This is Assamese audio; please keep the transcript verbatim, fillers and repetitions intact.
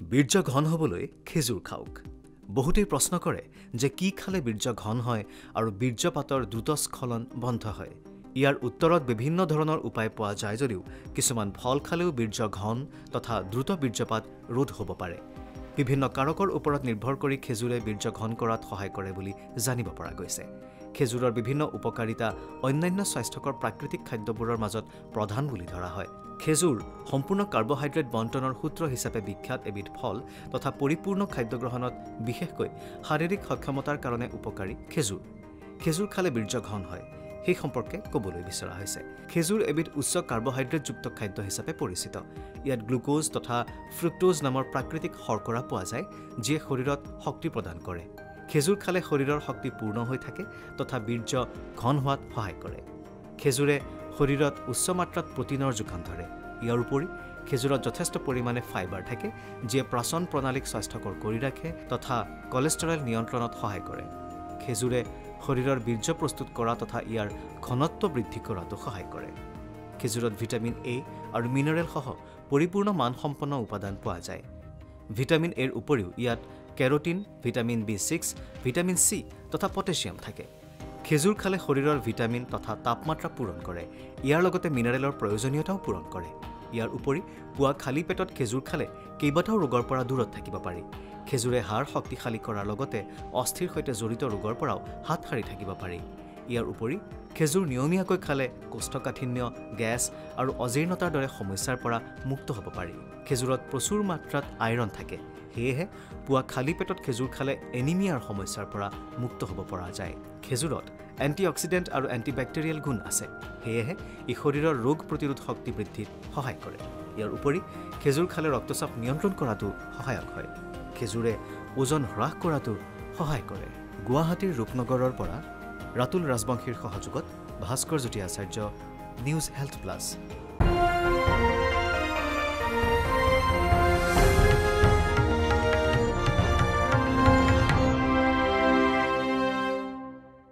বীৰ্য ঘন হ'বলৈ খেজুৰ খাওক। বহুতেই প্ৰশ্ন কৰে যে কি খালে বীৰ্য ঘন হয় আৰু বীৰ্যপাতৰ দ্ৰুত স্খলন বন্ধ হয়। ইয়াৰ উত্তৰত বিভিন্ন ধৰণৰ উপায় পোৱা যায় যদিও কিছুমান ফল খালেও বীৰ্য ঘন তথা দ্ৰুত বীৰ্যপাত ৰোধ হ'ব পাৰে। বিভিন্ন কাৰকৰ ওপৰত নিৰ্ভৰ কৰি খেজুৰে বীৰ্য ঘন কৰাত সহায় কৰে বুলি জানিব পৰা গৈছে। খেজুৰৰ বিভিন্ন উপকাৰিতা অন্যান্য স্বাস্থ্যকৰ প্ৰাকৃতিক খাদ্যবোৰৰ মাজত প্ৰধান বুলি ধৰা হয়। খেজুৰ সম্পূৰ্ণ কাৰ্বহাইড্ৰেট বণ্টনৰ সূত্ৰ হিচাপে বিখ্যাত এবিধ ফল তথা পৰিপূৰ্ণ খাদ্য গ্ৰহণত বিশেষকৈ শাৰীৰিক সক্ষমতাৰ কাৰণে উপকাৰী খেজুৰ। খেজুৰ খালে বীৰ্য ঘন হয় সেই সম্পৰ্কে ক'বলৈ বিচৰা হৈছে। খেজুৰ এবিধ উচ্চ কাৰ্বহাইড্ৰেটযুক্ত খাদ্য হিচাপে পৰিচিত। ইয়াত গ্লুক'জ তথা ফ্ৰুক্টোজ নামৰ প্ৰাকৃতিক শৰ্কৰা পোৱা যায় যিয়ে শৰীৰত শক্তি প্ৰদান কৰে। খেজুৰ খালে শৰীৰৰ শক্তি পূৰ্ণ হৈ থাকে তথা বীৰ্য ঘন হোৱাত সহায় কৰে। খেজুৰে শৰীৰত উচ্চ মাত্ৰাত প্ৰটিনৰ যোগান ধৰে। ইয়াৰ উপৰি খেজুৰত যথেষ্ট পৰিমাণে ফাইবাৰ থাকে যিয়ে পাচন প্ৰণালীক স্বাস্থ্যকৰ কৰি ৰাখে তথা কলেষ্টৰল নিয়ন্ত্ৰণত সহায় কৰে। খেজুৰে শৰীৰৰ বীৰ্য প্ৰস্তুত কৰা তথা ইয়াৰ ঘনত্ব বৃদ্ধি কৰাতো সহায় কৰে। খেজুৰত ভিটামিন এ আৰু মিনাৰেলসহ পৰিপূৰ্ণ মানসম্পন্ন উপাদান পোৱা যায়। ভিটামিন এৰ উপৰিও ইয়াত carotene, vitamin B six, vitamin C তথা পটেছিয়াম থাকে। খেজুৰ খালে শৰীৰৰ ভিটামিন তথা তাপমাত্ৰা পূৰণ কৰে। ইয়াৰ লগতে মিনাৰেলৰ প্ৰয়োজনীয়তাও পূৰণ কৰে। ইয়াৰ উপৰি পুৱা খালী পেটত খেজুৰ খালে কেইবাটাও ৰোগৰ পৰা দূৰত থাকিব পাৰি। খেজুৰে হাড় শক্তিশালী কৰাৰ লগতে অস্থিৰ সৈতে জড়িত ৰোগৰ পৰাও হাত সাৰি থাকিব পাৰি। ইয়াৰ উপৰি খেজুৰ নিয়মীয়াকৈ খালে কোষ্ঠকাঠিন্য, গেছ আৰু অজীৰ্ণতাৰ দৰে সমস্যাৰ পৰা মুক্ত হ'ব পাৰি। খেজুৰত প্ৰচুৰ মাত্ৰাত আইৰণ থাকে। সেয়েহে পুৱা খালী পেটত খেজুৰ খালে এনিমিয়াৰ সমস্যাৰ পৰা মুক্ত হ'ব পৰা যায়। খেজুৰত এণ্টিঅক্সিডেণ্ট আৰু এণ্টিবেক্টেৰিয়েল গুণ আছে। সেয়েহে ই শৰীৰৰ ৰোগ প্ৰতিৰোধ শক্তি বৃদ্ধিত সহায় কৰে। ইয়াৰ উপৰি খেজুৰ খালে ৰক্তচাপ নিয়ন্ত্ৰণ কৰাটো সহায়ক হয়। খেজুৰে ওজন হ্ৰাস কৰাটো সহায় কৰে। গুৱাহাটীৰ ৰূপনগৰৰ পৰা ৰাতুল ৰাজবংশীৰ সহযোগত Bhaskar Jyoti Acharya, news health plus.